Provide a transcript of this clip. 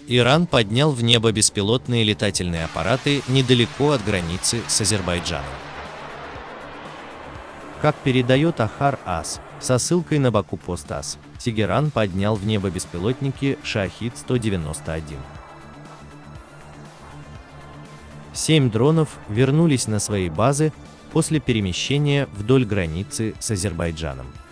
Иран поднял в небо беспилотные летательные аппараты недалеко от границы с Азербайджаном. Как передает Ахар-Ас, со ссылкой на Баку-Пост-Ас, Тегеран поднял в небо беспилотники «Шахид-191». 7 дронов вернулись на свои базы после перемещения вдоль границы с Азербайджаном.